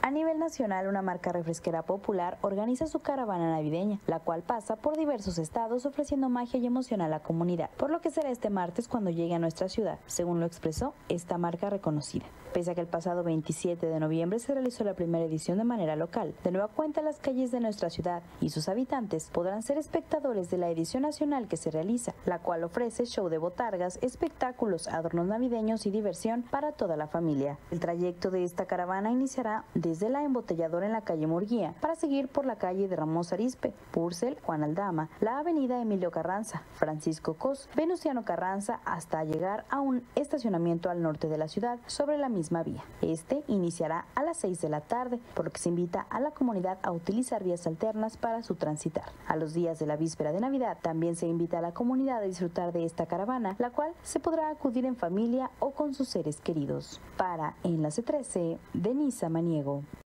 A nivel nacional, una marca refresquera popular organiza su caravana navideña, la cual pasa por diversos estados ofreciendo magia y emoción a la comunidad, por lo que será este martes cuando llegue a nuestra ciudad, según lo expresó esta marca reconocida. Pese a que el pasado 27 de noviembre se realizó la primera edición de manera local, de nueva cuenta las calles de nuestra ciudad y sus habitantes podrán ser espectadores de la edición nacional que se realiza, la cual ofrece show de botargas, espectáculos, adornos navideños y diversión para toda la familia. El trayecto de esta caravana iniciará desde la embotelladora en la calle Murguía para seguir por la calle de Ramos Arizpe, Purcell, Juan Aldama, la avenida Emilio Carranza, Francisco Cos, Venustiano Carranza hasta llegar a un estacionamiento al norte de la ciudad sobre la misma vía. Este iniciará a las 6 de la tarde, por lo que se invita a la comunidad a utilizar vías alternas para su transitar. A los días de la víspera de Navidad también se invita a la comunidad a disfrutar de esta caravana, la cual se podrá acudir en familia o con sus seres queridos. Para Enlace 13, Denisa Maniego.